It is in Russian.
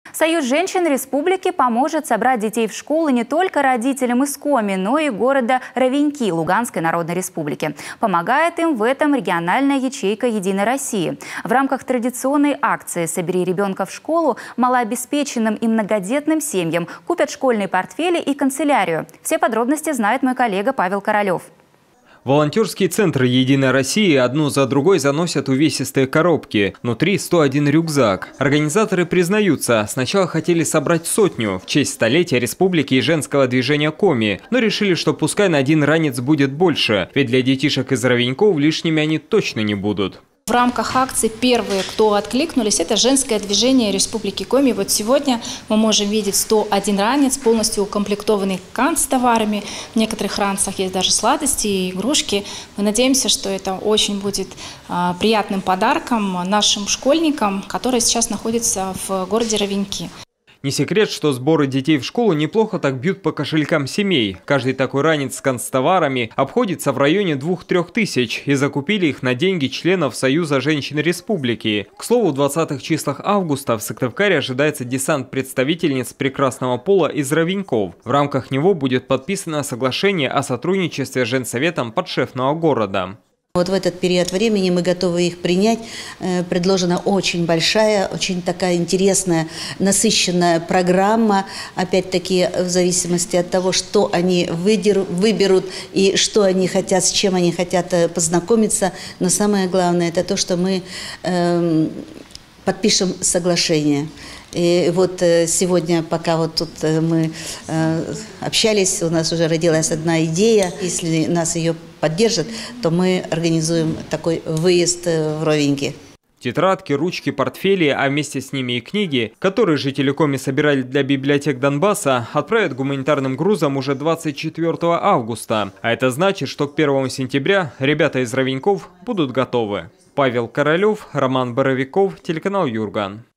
Союз женщин республики поможет собрать детей в школы не только родителям из Коми, но и города Ровеньки Луганской Народной Республики. Помогает им в этом региональная ячейка «Единой России». В рамках традиционной акции «Собери ребенка в школу» малообеспеченным и многодетным семьям купят школьные портфели и канцелярию. Все подробности знает мой коллега Павел Королев. Волонтерские центры «Единой России» одну за другой заносят увесистые коробки. Внутри 101 рюкзак. Организаторы признаются, сначала хотели собрать 100 в честь столетия республики и женского движения Коми, но решили, что пускай на один ранец будет больше, ведь для детишек из Ровеньков лишними они точно не будут. В рамках акции первые, кто откликнулись, это женское движение Республики Коми. Вот сегодня мы можем видеть 101 ранец, полностью укомплектованный канцтоварами. В некоторых ранцах есть даже сладости и игрушки. Мы надеемся, что это очень будет приятным подарком нашим школьникам, которые сейчас находятся в городе Ровеньки. Не секрет, что сборы детей в школу неплохо так бьют по кошелькам семей. Каждый такой ранец с канцтоварами обходится в районе 2–3 тысяч, и закупили их на деньги членов Союза женщин республики. К слову, в 20-х числах августа в Сыктывкаре ожидается десант представительниц прекрасного пола из Ровеньков. В рамках него будет подписано соглашение о сотрудничестве с женсоветом подшефного города. Вот в этот период времени мы готовы их принять. Предложена очень большая, очень такая интересная, насыщенная программа. Опять-таки, в зависимости от того, что они выберут и что они хотят, с чем они хотят познакомиться. Но самое главное, это то, что мы подпишем соглашение. И вот сегодня, пока вот тут мы общались, у нас уже родилась одна идея. Если нас ее поддержат, то мы организуем такой выезд в Ровеньки. Тетрадки, ручки, портфели, а вместе с ними и книги, которые жители Коми собирали для библиотек Донбасса, отправят гуманитарным грузом уже 24 августа. А это значит, что к 1 сентября ребята из Ровеньков будут готовы. Павел Королев, Роман Боровиков, телеканал Юрган.